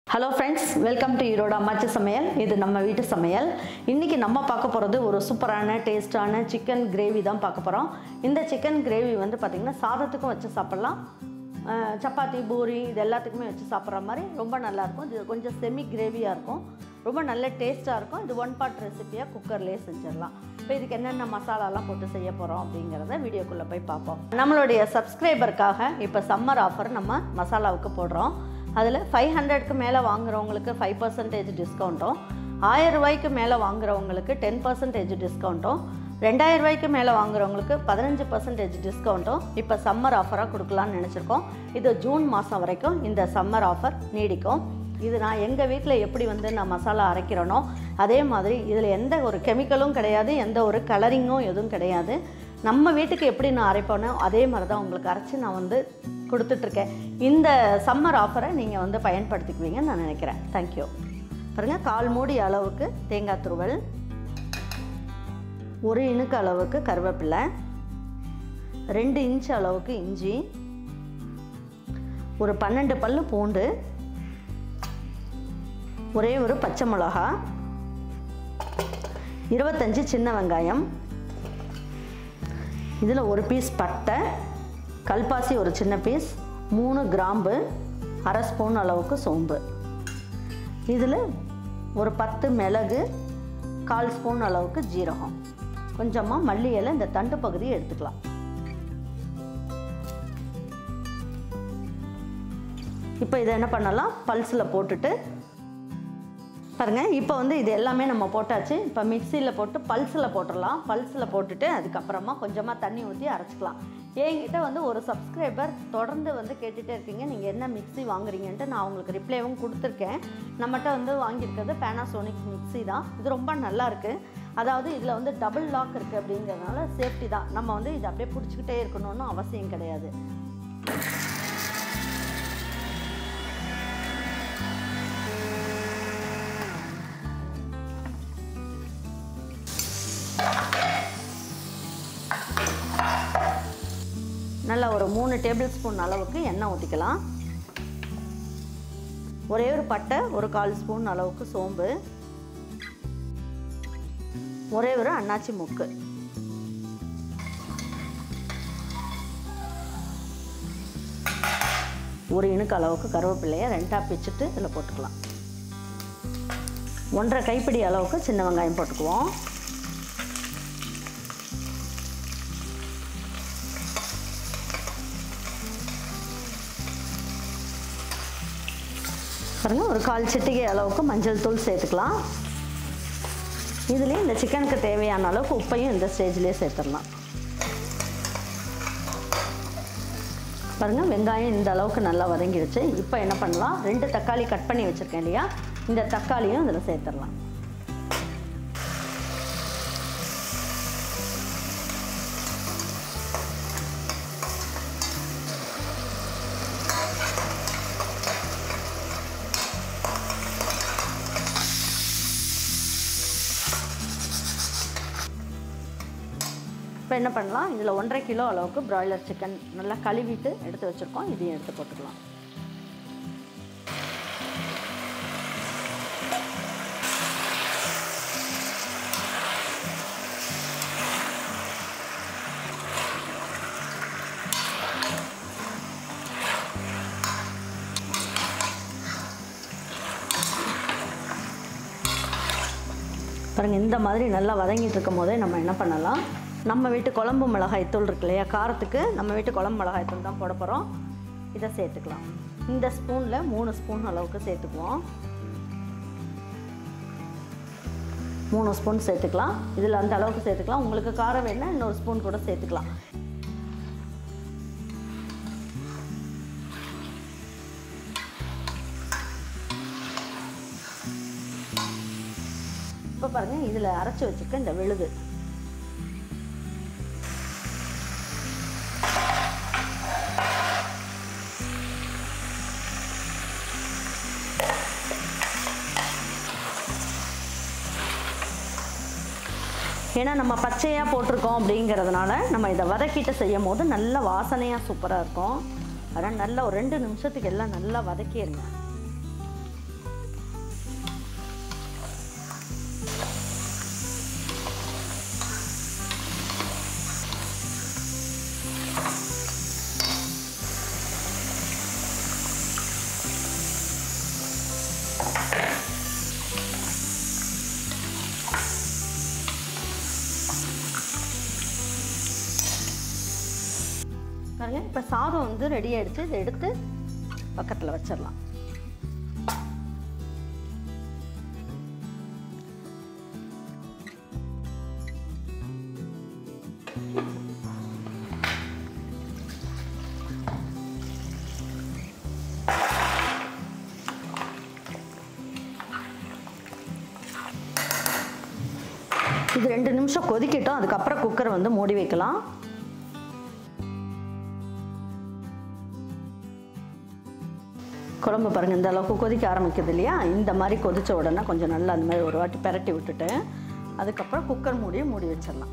Hello friends, welcome to Iroda Ammachi Samayal. This is நம்ம வீட்டு சமையல். இன்னைக்கு நம்ம பார்க்க போறது ஒரு சூப்பரான டேஸ்டான chicken gravy தான் பார்க்க போறோம். இந்த chicken gravy வந்து பாத்தீங்கன்னா சாதத்துக்கும் வச்சு சாப்பிடலாம். சப்பாத்தி பூரி இது எல்லாத்துக்குமே வச்சு சாப்பிடுற மாதிரி ரொம்ப நல்லா இருக்கும். இது கொஞ்சம் செமி கிரேவியா இருக்கும். ரொம்ப நல்ல டேஸ்டா இருக்கும். இது ஒன் பார்ட் ரெசிபியா குக்கர்லயே செஞ்சிரலாம். இப்போ இதுக்கு என்னென்ன மசாலாலாம் போட்டு செய்ய போறோம் அப்படிங்கறத வீடியோக்குள்ள போய் பார்ப்போம். நம்மளுடைய சப்ஸ்கிரைபர்க்காக இப்போ சம்மர் ஆஃபர் நம்ம மசாலாவுக்கு போடுறோம். அதில் 500க்கு மேலே வாங்குறவங்களுக்கு 5% டிஸ்கவுண்ட்டும் 1000 ரூபாய்க்கு மேலே வாங்குறவங்களுக்கு 10% டிஸ்கவுண்ட்டும் 2000 ரூபாய்க்கு மேலே வாங்குறவங்களுக்கு 15% டிஸ்கவுண்ட்டும் இப்போ சம்மர் ஆஃபராக கொடுக்கலான்னு நினச்சிருக்கோம். இது ஜூன் மாதம் வரைக்கும் இந்த சம்மர் ஆஃபர் நீடிக்கும். இது நான் எங்கள் வீட்டில் எப்படி வந்து நான் மசாலா அரைக்கிறேனோ அதே மாதிரி இதில் எந்த ஒரு கெமிக்கலும் கிடையாது, எந்த ஒரு கலரிங்கும் எதுவும் கிடையாது. நம்ம வீட்டுக்கு எப்படி நான் அரைப்பேனோ அதே மாதிரி தான் உங்களுக்கு அரைச்சி நான் வந்து கொடுத்துட்ருக்கேன். இந்த சம்மர் ஆஃபரை நீங்கள் வந்து பயன்படுத்திக்குவீங்கன்னு நான் நினைக்கிறேன். தேங்க்யூ. பாருங்கள், 1/4 மூடி அளவுக்கு தேங்காய் துருவல், 1 இனுக்கு அளவுக்கு கருவேப்பிலை, 2 இன்ச் அளவுக்கு இஞ்சி, ஒரு 12 பல்லு பூண்டு, ஒரே ஒரு பச்சை மிளகா, 25 சின்ன வெங்காயம், இதில் ஒரு பீஸ் பட்டை, கல்பாசி ஒரு சின்ன பீஸ், 3 கிராம்பு, 1/2 ஸ்பூன் அளவுக்கு சோம்பு, இதில் ஒரு 10 மிளகு, 1/4 ஸ்பூன் அளவுக்கு ஜீரகம், கொஞ்சமாக மல்லி இலை, இந்த தண்டு பகுதியை எடுத்துக்கலாம். இப்போ இதை என்ன பண்ணலாம், பல்ஸில் போட்டுட்டு பாருங்கள். இப்போ வந்து இது எல்லாமே நம்ம போட்டாச்சு. இப்போ மிக்சியில் போட்டு பல்ஸில் போட்டுடலாம். பல்ஸில் போட்டுட்டு அதுக்கப்புறமா கொஞ்சமாக தண்ணி ஊற்றி அரைச்சிக்கலாம். என்கிட்ட வந்து ஒரு சப்ஸ்கிரைபர் தொடர்ந்து வந்து கேட்டுகிட்டே இருக்கீங்க, நீங்கள் என்ன மிக்சி வாங்குறீங்கன்ட்டு. நான் உங்களுக்கு ரிப்ளைவும் கொடுத்துருக்கேன். நம்மகிட்ட வந்து வாங்கியிருக்கிறது பேனாசோனிக் மிக்சி தான். இது ரொம்ப நல்லாயிருக்கு. அதாவது இதில் வந்து டபுள் லாக் இருக்குது அப்படிங்கிறதுனால சேஃப்டி தான். நம்ம வந்து இதை அப்படியே பிடிச்சிக்கிட்டே இருக்கணும்னு அவசியம் கிடையாது. நல்லா ஒரு 3 டேபிள் ஸ்பூன் அளவுக்கு எண்ணெய் ஊற்றிக்கலாம். ஒரே ஒரு பட்டை, ஒரு 1/4 ஸ்பூன் அளவுக்கு சோம்பு, ஒரே ஒரு அன்னாச்சி முக்கு, ஒரு இனுக்கு அளவுக்கு கருவேப்பிலையை 2ஆக பிச்சுட்டு இதில் போட்டுக்கலாம். 1/2 கைப்பிடி அளவுக்கு சின்ன வெங்காயம் போட்டுக்குவோம். பாருங்கள், ஒரு 1/4 சிட்டிகை அளவுக்கு மஞ்சள் தூள் சேர்த்துக்கலாம். இதுலேயே இந்த சிக்கனுக்கு தேவையான அளவுக்கு உப்பையும் இந்த ஸ்டேஜ்லேயே சேர்த்துடலாம். பாருங்கள், வெங்காயம் இந்த அளவுக்கு நல்லா வதங்கிடுச்சு. இப்போ என்ன பண்ணலாம், 2 தக்காளி கட் பண்ணி வச்சுருக்கேன் இல்லையா, இந்த தக்காளியும் இதில் சேர்த்துடலாம். இப்போ என்ன பண்ணலாம், இதில் 1.5 கிலோ அளவுக்கு பிராய்லர் சிக்கன் நல்லா கழுவிட்டு எடுத்து வச்சுருக்கோம். இதையும் எடுத்து போட்டுக்கலாம். பாருங்கள், இந்த மாதிரி நல்லா வதங்கிட்டு இருக்கும் போதே நம்ம என்ன பண்ணலாம், நம்ம வீட்டு குழம்பு மிளகாய் தூள் இருக்கு இல்லையா, காரத்துக்கு நம்ம வீட்டு குழம்பு மிளகாய் தூள் தான் போட போகிறோம். இதை சேர்த்துக்கலாம். இந்த ஸ்பூனில் 3 ஸ்பூன் அளவுக்கு சேர்த்துக்குவோம். 3 ஸ்பூன் சேர்த்துக்கலாம். இதில் அந்த அளவுக்கு சேர்த்துக்கலாம். உங்களுக்கு காரம் வேணுன்னா இன்னொரு ஸ்பூன் கூட சேர்த்துக்கலாம். இப்போ பாருங்கள், இதில் அரைச்சி வச்சுருக்க இந்த விழுது ஏன்னா நம்ம பச்சையாக போட்டிருக்கோம் அப்படிங்கிறதுனால நம்ம இதை வதக்கிட்டு செய்யும் போது நல்ல வாசனையாக சூப்பராக இருக்கும். அதனால் நல்லா ஒரு 2 நிமிஷத்துக்கு எல்லாம் நல்லா வதக்கிடுங்க. பாருங்க, இப்போ சாதம் வந்து ரெடி ஆயிடுச்சு. இதை எடுத்து பக்கத்தில் வச்சிடலாம். இது 2 நிமிஷம் கொதிக்கட்டும். அதுக்கப்புறம் குக்கரை வந்து மூடி வைக்கலாம். குழம்பு பாருங்கள், இந்த அளவுக்கு கொதிக்க ஆரம்பிக்குது இல்லையா? இந்த மாதிரி கொதித்த உடனே கொஞ்சம் நல்லா அந்த மாதிரி ஒரு வாட்டி பெரட்டி விட்டுட்டு அதுக்கப்புறம் குக்கர் மூடி வச்சிடலாம்.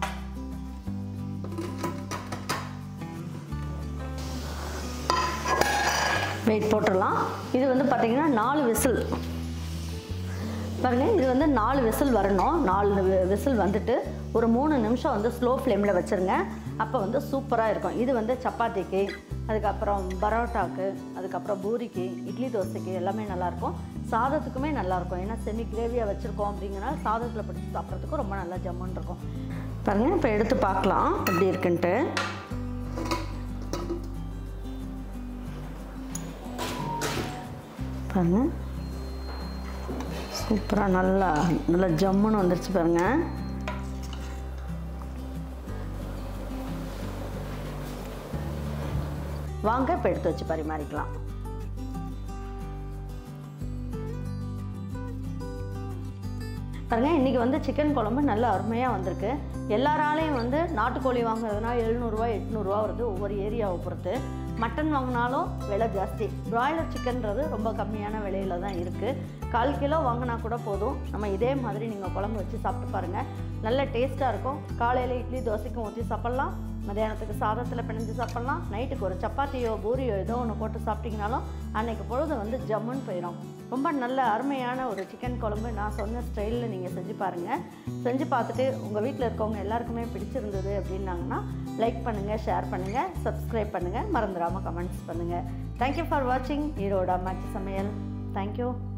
வெயிட் போட்டுடலாம். இது வந்து பார்த்திங்கன்னா 4 விசில் பாருங்கள். இது வந்து 4 விசில் வரணும். 4 விசில் வந்துட்டு ஒரு 3 நிமிஷம் வந்து ஸ்லோ ஃப்ளேமில் வச்சுருங்க. அப்போ வந்து சூப்பராக இருக்கும். இது வந்து சப்பாத்திக்கு, அதுக்கப்புறம் பரோட்டாக்கு, அதுக்கப்புறம் பூரிக்கு, இட்லி தோசைக்கு எல்லாமே நல்லாயிருக்கும். சாதத்துக்குமே நல்லாயிருக்கும். ஏன்னா செமி கிரேவியாக வச்சுருக்கோம் அப்படிங்கிறனால சாதத்தில் பிடிச்சி சாப்பிட்றதுக்கும் ரொம்ப நல்லா ஜம்முன்னு இருக்கும். பாருங்கள், இப்போ எடுத்து பார்க்கலாம் எப்படி இருக்குன்ட்டு. பாருங்கள், சூப்பராக நல்லா ஜம்முன்னு வந்துருச்சு பாருங்கள். வாங்க இப்போ எடுத்து வச்சு பரிமாறிக்கலாம். பாருங்க, இன்றைக்கி வந்து சிக்கன் குழம்பு நல்ல அருமையாக வந்திருக்கு. எல்லாராலையும் வந்து நாட்டுக்கோழி வாங்குறதுனா 700 800 வருது ஒவ்வொரு ஏரியாவை பொறுத்து. மட்டன் வாங்கினாலும் விலை ஜாஸ்தி. பிராய்லர் சிக்கன்றது ரொம்ப கம்மியான விலையில தான் இருக்குது. 1/4 கிலோ வாங்கினா கூட போதும். நம்ம இதே மாதிரி நீங்கள் குழம்பு வச்சு சாப்பிட்டு பாருங்கள். நல்ல டேஸ்ட்டாக இருக்கும். காலையில் இட்லி தோசைக்கும் ஊற்றி சாப்பிட்லாம், மத்தியானத்துக்கு சாதத்தில் பிணைஞ்சு சாப்பிட்லாம், நைட்டுக்கு ஒரு சப்பாத்தியோ பூரியோ ஏதோ ஒன்று போட்டு சாப்பிட்டிங்கனாலும் அன்றைக்கு பொழுது வந்து ஜம்முன்னு போயிடும். ரொம்ப நல்ல அருமையான ஒரு சிக்கன் குழம்பு நான் சொன்ன ஸ்டைலில் நீங்கள் செஞ்சு பாருங்கள். செஞ்சு பார்த்துட்டு உங்கள் வீட்டில் இருக்கவங்க எல்லாருக்குமே பிடிச்சிருந்தது அப்படின்னாங்கன்னா லைக் பண்ணுங்கள், ஷேர் பண்ணுங்கள், சப்ஸ்கிரைப் பண்ணுங்கள், மறந்துடாமல் கமெண்ட்ஸ் பண்ணுங்கள். தேங்க்யூ ஃபார் வாட்சிங் ஈரோடு அம்மாச்சி சமையல். தேங்க்யூ.